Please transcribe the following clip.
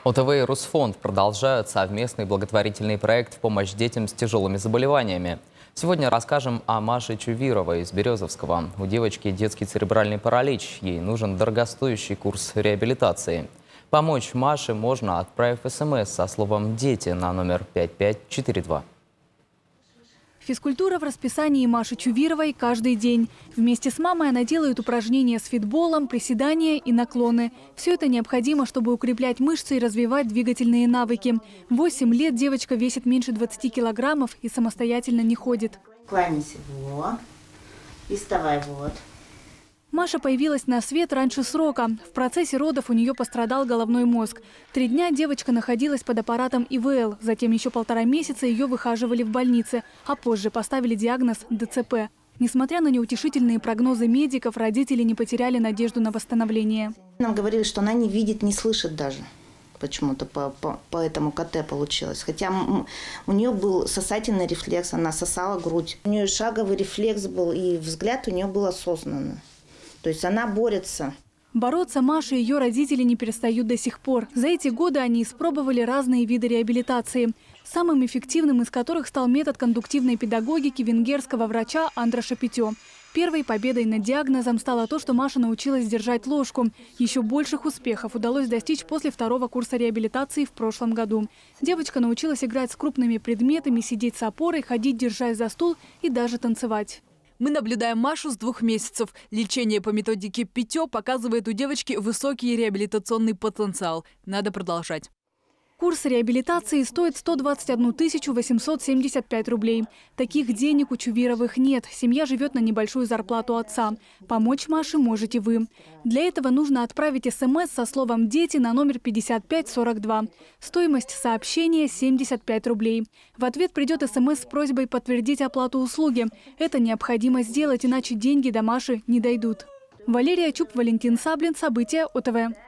ОТВ и Русфонд продолжают совместный благотворительный проект в помощь детям с тяжелыми заболеваниями. Сегодня расскажем о Маше Чувировой из Березовского. У девочки детский церебральный паралич. Ей нужен дорогостоящий курс реабилитации. Помочь Маше можно, отправив СМС со словом «Дети» на номер 5542. Физкультура в расписании Маши Чувировой каждый день. Вместе с мамой она делает упражнения с фитболом, приседания и наклоны. Все это необходимо, чтобы укреплять мышцы и развивать двигательные навыки. В 8 лет девочка весит меньше 20 килограммов и самостоятельно не ходит. Кланяйся, вот. И вставай, вот. Маша появилась на свет раньше срока. В процессе родов у нее пострадал головной мозг. 3 дня девочка находилась под аппаратом ИВЛ. Затем еще 1,5 месяца ее выхаживали в больнице, а позже поставили диагноз ДЦП. Несмотря на неутешительные прогнозы медиков, родители не потеряли надежду на восстановление. Нам говорили, что она не видит, не слышит даже. Почему-то по этому КТ получилось. Хотя у нее был сосательный рефлекс, она сосала грудь. У нее шаговый рефлекс был, и взгляд у нее был осознанный. То есть она борется. Бороться Маша и ее родители не перестают до сих пор. За эти годы они испробовали разные виды реабилитации, самым эффективным из которых стал метод кондуктивной педагогики венгерского врача Андраша Петё. Первой победой над диагнозом стало то, что Маша научилась держать ложку. Еще больших успехов удалось достичь после 2-го курса реабилитации в прошлом году. Девочка научилась играть с крупными предметами, сидеть с опорой, ходить, держась за стул и даже танцевать. Мы наблюдаем Машу с 2 месяцев. Лечение по методике Петё показывает у девочки высокий реабилитационный потенциал. Надо продолжать. Курс реабилитации стоит 121 875 рублей. Таких денег у Чувировых нет. Семья живет на небольшую зарплату отца. Помочь Маше можете вы. Для этого нужно отправить СМС со словом «Дети» на номер 5542. Стоимость сообщения – 75 рублей. В ответ придет СМС с просьбой подтвердить оплату услуги. Это необходимо сделать, иначе деньги до Маши не дойдут. Валерия Чуб, Валентин Саблин. События ОТВ.